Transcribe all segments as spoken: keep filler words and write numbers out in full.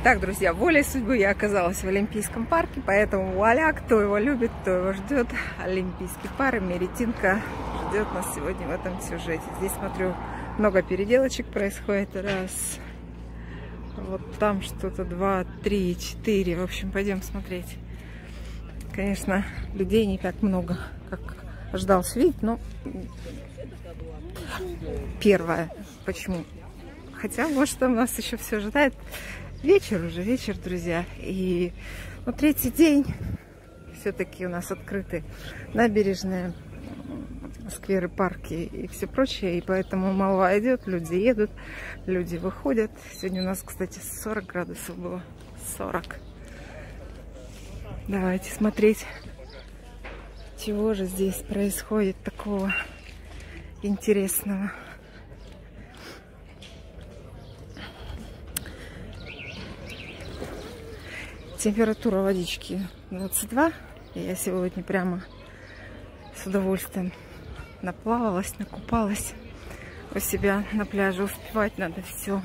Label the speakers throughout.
Speaker 1: Так, друзья, волей судьбы я оказалась в Олимпийском парке, поэтому вуаля, кто его любит, кто его ждет. Олимпийский парк, Меретинка ждет нас сегодня в этом сюжете. Здесь, смотрю, много переделочек происходит. Раз, вот там что-то, два, три, четыре. В общем, пойдем смотреть. Конечно, людей не так много, как ожидался видеть, но первое. Почему? Хотя, может, там нас еще все ожидает. Вечер уже, вечер, друзья. И ну, третий день все-таки у нас открыты набережные, скверы, парки и все прочее. И поэтому молва идет, люди едут, люди выходят. Сегодня у нас, кстати, сорок градусов было. сорок. Давайте смотреть, чего же здесь происходит такого интересного. Температура водички двадцать два. Я сегодня прямо с удовольствием наплавалась, накупалась. У себя на пляже успевать надо все.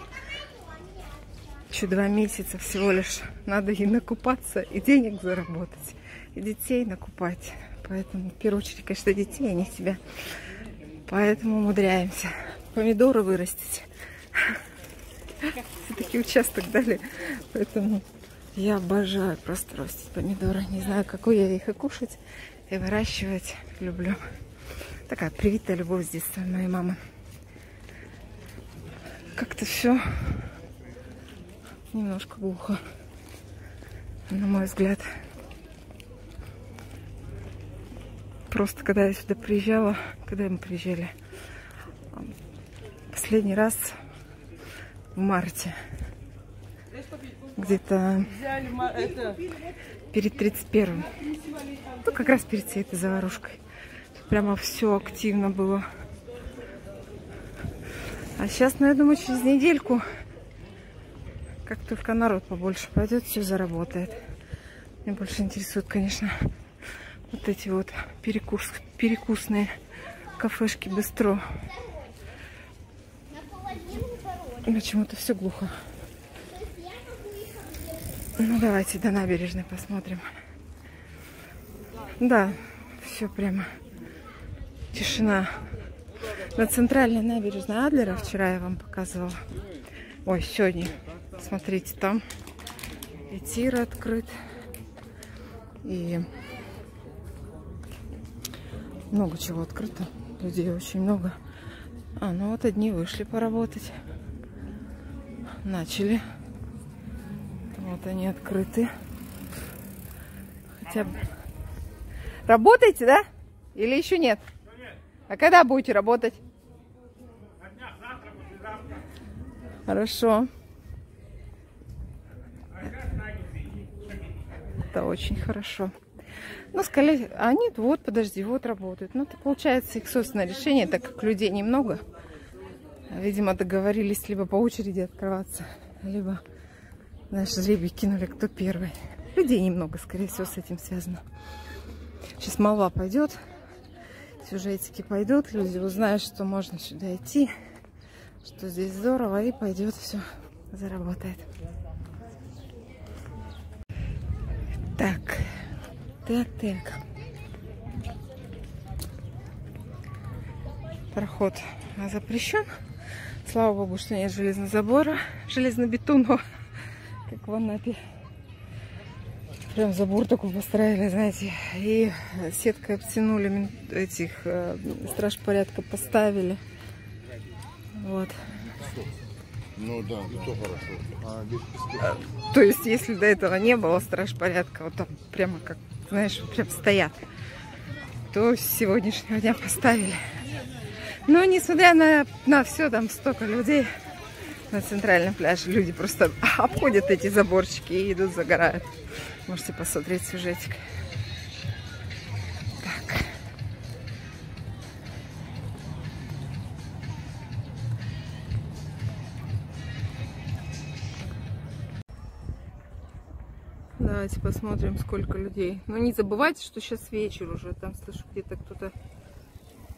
Speaker 1: Еще два месяца всего лишь. Надо и накупаться, и денег заработать, и детей накупать. Поэтому в первую очередь, конечно, детей, а не себя. Поэтому умудряемся помидоры вырастить. Все-таки участок дали, поэтому... Я обожаю просто растить помидоры. Не знаю, какой я их и кушать, и выращивать люблю. Такая привитая любовь с детства моей мамы. Как-то все немножко глухо, на мой взгляд. Просто когда я сюда приезжала, когда мы приезжали, последний раз в марте. Где-то перед тридцать первым. Ну, как раз перед всей этой заварушкой. Тут прямо все активно было. А сейчас, ну, я думаю, через недельку, как только народ побольше пойдет, все заработает. Меня больше интересуют, конечно, вот эти вот перекус, перекусные кафешки бистро. Почему-то все глухо. Ну, давайте до набережной посмотрим. Да, все прямо тишина. На центральной набережной Адлера вчера я вам показывала. Ой, сегодня. Смотрите, там и тир открыт. И много чего открыто. Людей очень много. А, ну вот одни вышли поработать. Начали. Вот они открыты. Хотя бы. Работаете, да? Или еще нет? А когда будете работать? Хорошо. Это очень хорошо. Ну, сказали, а нет, вот, подожди, вот работают. Ну, это получается их собственное решение, так как людей немного. Видимо, договорились либо по очереди открываться, либо... Знаешь, жребий кинули, кто первый. Людей немного, скорее всего, с этим связано. Сейчас молва пойдет, сюжетики пойдут, люди узнают, что можно сюда идти, что здесь здорово, и пойдет все, заработает. Так, так, так. Проход запрещен. Слава богу, что нет железного забора, железнобетонного. Как в Анапе. Прям забор такой построили, знаете. И сеткой обтянули, этих э, страж порядка поставили. Вот.
Speaker 2: Ну да, да. Хорошо. А,
Speaker 1: а, то есть, если до этого не было страж порядка, вот там прямо как, знаешь, прям стоят, то с сегодняшнего дня поставили. Но несмотря на, на все, там столько людей. На центральном пляже люди просто обходят эти заборчики и идут загорают. Можете посмотреть сюжетик. Так. Давайте посмотрим, сколько людей. Но не забывайте, что сейчас вечер уже. Там слышу, где-то кто-то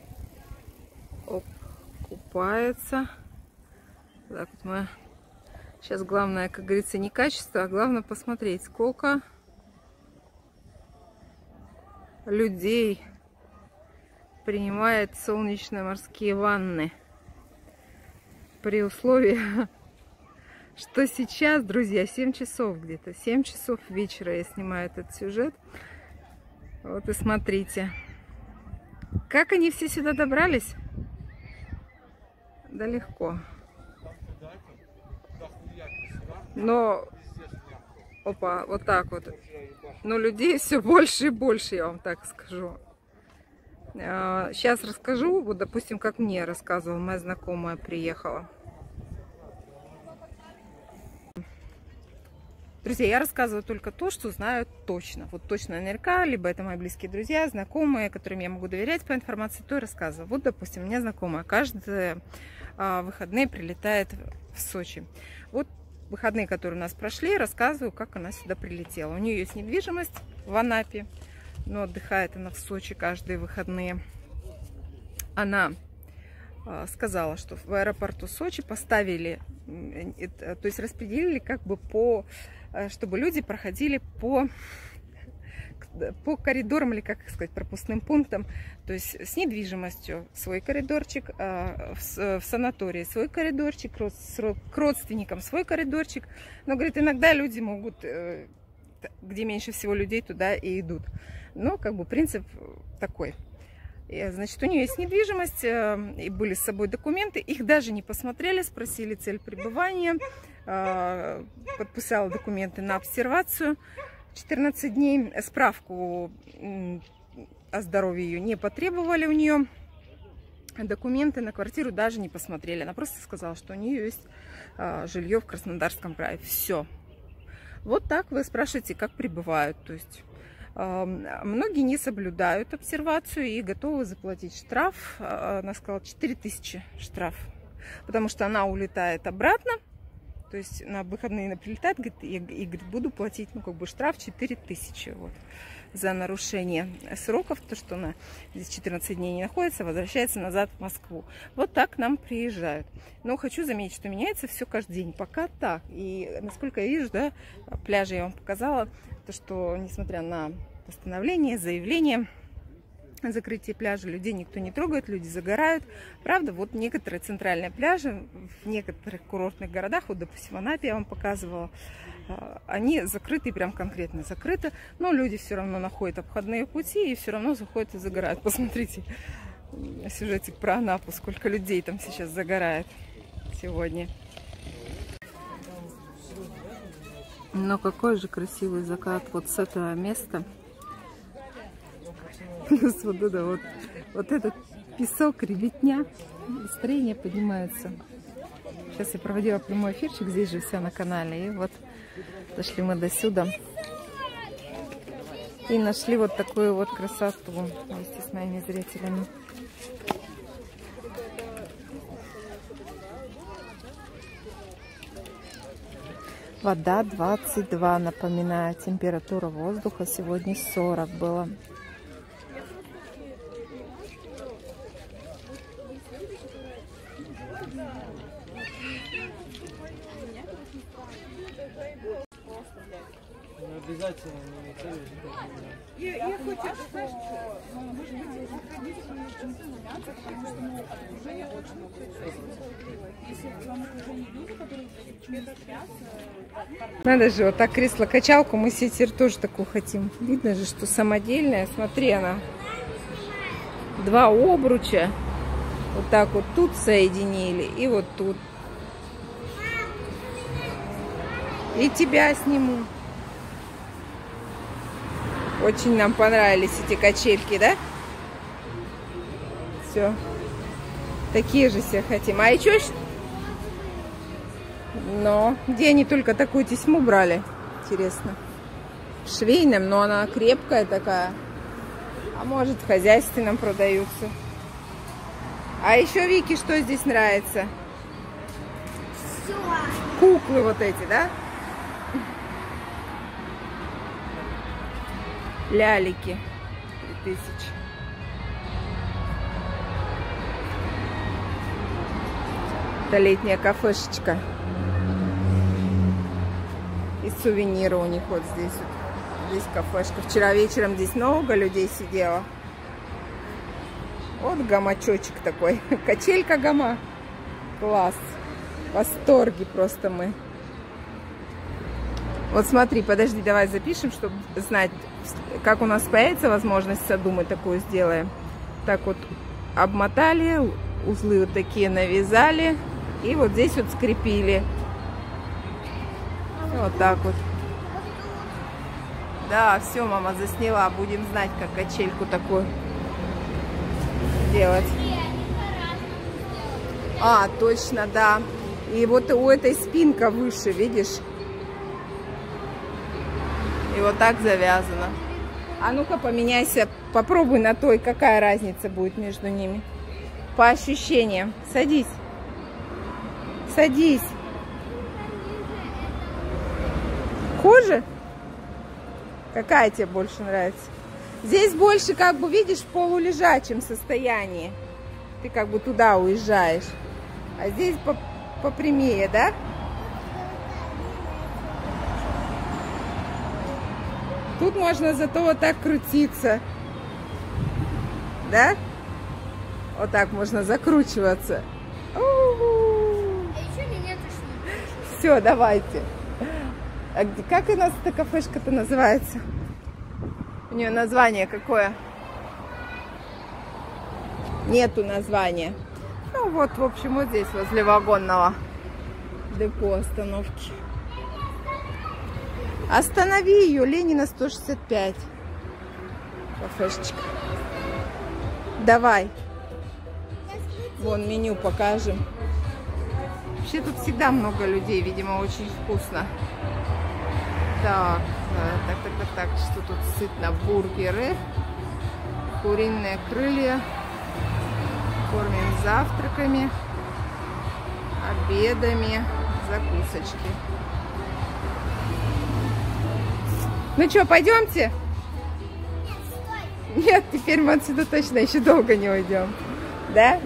Speaker 1: купается. Так вот мы Сейчас главное, как говорится, не качество, а главное посмотреть, сколько людей принимает солнечно-морские ванны. При условии, что сейчас, друзья, семь часов где-то, семь часов вечера я снимаю этот сюжет. Вот и смотрите, как они все сюда добрались? Да легко. Но, опа, вот так вот. Но людей все больше и больше, я вам так скажу. Сейчас расскажу, вот, допустим, как мне рассказывала моя знакомая, приехала. Друзья, я рассказываю только то, что знаю точно. Вот точно наверняка, либо это мои близкие друзья, знакомые, которым я могу доверять по информации, то и рассказываю. Вот, допустим, у меня знакомая каждые а, выходные прилетает в Сочи. Вот выходные, которые у нас прошли, рассказываю, как она сюда прилетела. У нее есть недвижимость в Анапе, но отдыхает она в Сочи каждые выходные. Она а, сказала, что в аэропорту Сочи поставили, то есть распределили как бы по, чтобы люди проходили по, по коридорам, или как сказать, пропускным пунктам, то есть с недвижимостью свой коридорчик, в санатории свой коридорчик, к родственникам свой коридорчик. Но, говорит, иногда люди могут, где меньше всего людей, туда и идут. Но как бы принцип такой. Значит, у нее есть недвижимость, и были с собой документы, их даже не посмотрели, спросили цель пребывания, подписала документы на обсервацию четырнадцать дней, справку о здоровье ее не потребовали у нее, документы на квартиру даже не посмотрели, она просто сказала, что у нее есть жилье в Краснодарском крае, все. Вот так вы спрашиваете, как пребывают, то есть... Многие не соблюдают обсервацию и готовы заплатить штраф. Она сказала четыре тысячи штраф, потому что она улетает обратно, то есть на выходные она прилетает, говорит, и, и говорит, буду платить, ну, как бы штраф четыре тысячи вот, за нарушение сроков, то, что она здесь четырнадцать дней не находится, возвращается назад в Москву. Вот так к нам приезжают. Но хочу заметить, что меняется все каждый день. Пока так. И насколько я вижу, да, пляжи я вам показала, то, что несмотря на постановление, заявление о закрытии пляжа, людей никто не трогает, люди загорают. Правда, вот некоторые центральные пляжи в некоторых курортных городах, вот, допустим, в Анапе я вам показывала, они закрыты, прям конкретно закрыты, но люди все равно находят обходные пути и все равно заходят и загорают. Посмотрите сюжетик про Анапу, сколько людей там сейчас загорает сегодня. Но какой же красивый закат вот с этого места. Плюс вот это вот, вот этот песок, ребятня, настроение поднимается. Сейчас я проводила прямой эфирчик, здесь же все на канале. И вот дошли мы до сюда. И нашли вот такую вот красоту вместе с моими зрителями. Вода двадцать два, напоминаю, температура воздуха сегодня сорок было.
Speaker 3: Обязательно не я, я хочу, что может быть,
Speaker 1: надо же, вот так кресло-качалку мы себе теперь тоже такую хотим. Видно же, что самодельная. Смотри, она. Два обруча. Вот так вот тут соединили и вот тут. И тебя сниму. Очень нам понравились эти качельки, да? Все. Такие же все хотим. А еще... Но где они только такую тесьму брали? Интересно. В швейном, но она крепкая такая. А может, в хозяйственном продаются. А еще Вике что здесь нравится? Все. Куклы вот эти, да? Лялики. три тысячи. Это летняя кафешечка. И сувениры у них вот здесь вот. Здесь кафешка. Вчера вечером здесь много людей сидело. Вот гамачочек такой. Качелька гама. Класс. В восторге просто мы. Вот смотри, подожди, давай запишем, чтобы знать, как у нас появится возможность в саду, мы такую сделаем. Так вот обмотали, узлы вот такие навязали и вот здесь вот скрепили. Вот так вот. Да, все, мама засняла. Будем знать, как качельку такую делать. А, точно, да. И вот у этой спинка выше, видишь? И вот так завязано. А ну-ка поменяйся, попробуй на той, какая разница будет между ними. По ощущениям. Садись. Садись. Хуже? Какая тебе больше нравится? Здесь больше, как бы, видишь, в полулежачем состоянии. Ты как бы туда уезжаешь. А здесь попрямее, да? Тут можно зато вот так крутиться. Да? Вот так можно закручиваться. Все, давайте. А где, как у нас эта кафешка-то называется? У нее название какое? Нету названия. Ну вот, в общем, вот здесь, возле вагонного депо остановки. Останови ее, Ленина сто шестьдесят пять. Кафешечка. Давай. Вон меню покажем. Вообще тут всегда много людей, видимо, очень вкусно. Так, так, так, так, так, что тут сытно? Бургеры, куриные крылья. Кормим завтраками, обедами, закусочки. Ну что, пойдемте? Нет, теперь мы отсюда точно еще долго не уйдем. Да?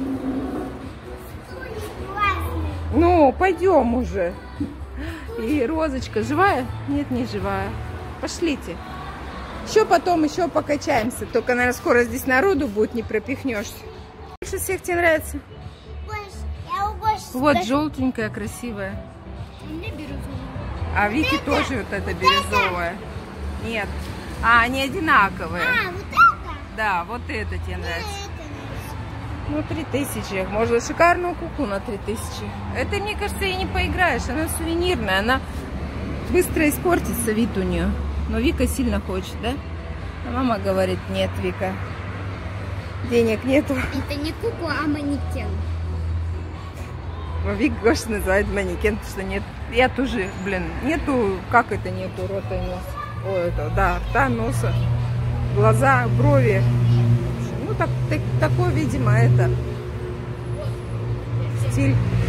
Speaker 1: Ну, пойдем уже. И Розочка живая? Нет, не живая. Пошлите. Еще потом еще покачаемся. Только, наверное, скоро здесь народу будет, не пропихнешься. Больше всех тебе нравится?
Speaker 3: Больше. Я больше.
Speaker 1: Вот даже желтенькая, красивая.
Speaker 3: Мне бирюзовая.
Speaker 1: А Вики
Speaker 3: это,
Speaker 1: тоже вот эта
Speaker 3: вот
Speaker 1: бирюзовая.
Speaker 3: Это?
Speaker 1: Нет. А, они одинаковые.
Speaker 3: А, вот это?
Speaker 1: Да, вот это тебе
Speaker 3: Мне
Speaker 1: нравится.
Speaker 3: это нравится.
Speaker 1: Ну, три тысячи. Можно шикарную куклу на три тысячи. Это, мне кажется, и не поиграешь. Она сувенирная. Она быстро испортится, вид у нее. Но Вика сильно хочет, да? А мама говорит, нет, Вика. Денег нету.
Speaker 3: Это не кукла, а манекен.
Speaker 1: Вик Гоша называет манекен, потому что нет. Я тоже, блин, нету, как это нету рота и носа? О, это, да, рта, носа, глаза, брови. Ну, так, так, такой, видимо, это стиль.